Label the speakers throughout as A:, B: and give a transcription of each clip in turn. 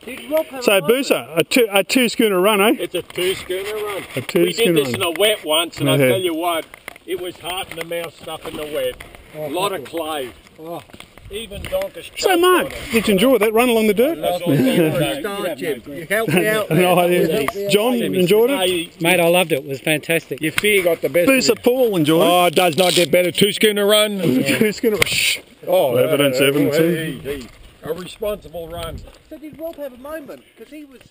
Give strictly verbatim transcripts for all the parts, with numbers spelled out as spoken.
A: Did Rob have
B: So,
A: a moment?
B: Booser, a two, a two schooner run, eh?
C: It's a two schooner run.
B: A two
C: we
B: schooner
C: did this
B: run.
C: in a wet once, and
B: Yeah.
C: I tell you what, it was heart in the mouth stuff in the wet.
A: Oh,
C: a lot
A: fuck
C: of
A: it.
C: clay.
A: Oh.
C: Even donkeys.
B: So, Mark, did you enjoy that run along the dirt?
C: That's all
A: You're
C: there
A: a
C: is.
A: star, Jim. You helped me out.
B: No, I
A: there.
B: didn't. John enjoyed it?
D: Mate, I loved it. It was fantastic.
C: Your fear got the best
B: Booser
C: of you.
B: Paul enjoyed it.
C: Oh, it does not get better. Two schooner run.
B: Two schooner. Shh.
C: Oh,
B: Evidence,
C: uh,
B: evidence,
C: uh,
B: eh?
C: hey, hey. A responsible run.
A: So did Rob have a moment? Because he was...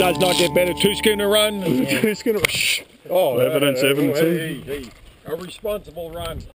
C: does not get better. Two schooner run.
B: Two schooner. Shh.
C: Oh,
B: Evidence,
C: uh,
B: evidence.
C: hey, hey, hey. A responsible run.